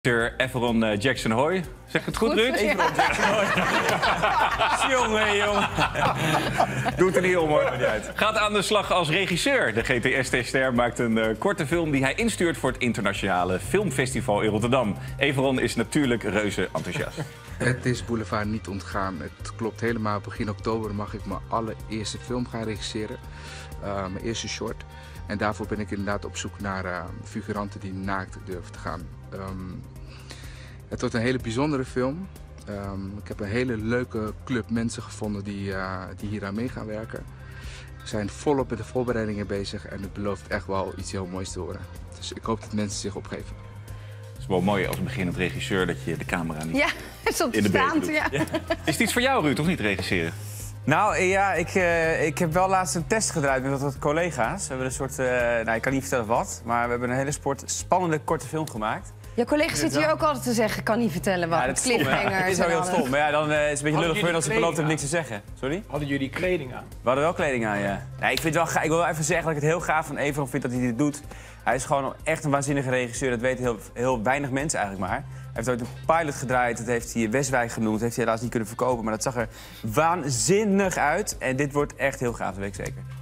Sir Everon Jackson Hoy. Zeg ik het goed, Ruud? Everon Jackson Hoy. jongen. Doet er niet om, hoor. Gaat aan de slag als regisseur. De GTS-ster maakt een korte film die hij instuurt voor het Internationale Filmfestival in Rotterdam. Everon is natuurlijk reuze enthousiast. Het is Boulevard niet ontgaan. Het klopt helemaal. Begin oktober mag ik mijn allereerste film gaan regisseren. Mijn eerste short. En daarvoor ben ik inderdaad op zoek naar figuranten die naakt durven te gaan. Het wordt een hele bijzondere film. Ik heb een hele leuke club mensen gevonden die hier aan mee gaan werken. We zijn volop met de voorbereidingen bezig en het belooft echt wel iets heel moois te worden. Dus ik hoop dat mensen zich opgeven. Het is wel mooi als beginnend regisseur dat je de camera niet in de beeld doet. Ja. Is het iets voor jou, Ruud, of niet, regisseren? Nou ja, ik heb wel laatst een test gedraaid met wat collega's. We hebben een soort, ik kan niet vertellen wat, maar we hebben een hele spannende korte film gemaakt. Je collega's zitten hier ook altijd te zeggen, kan niet vertellen wat. Ja, dat is stom, het is ook heel stom. Maar ja, dan is het een beetje lullig voor je als ik beloof heb niks te zeggen. Sorry? Hadden jullie kleding aan? We hadden wel kleding aan, ja. Nee, ik wil wel even zeggen dat ik het heel gaaf van Everon vind dat hij dit doet. Hij is gewoon echt een waanzinnige regisseur. Dat weten heel weinig mensen eigenlijk maar. Hij heeft ooit een pilot gedraaid, dat heeft hij Westwijk genoemd. Dat heeft hij helaas niet kunnen verkopen, maar dat zag er waanzinnig uit. En dit wordt echt heel gaaf, dat weet ik zeker.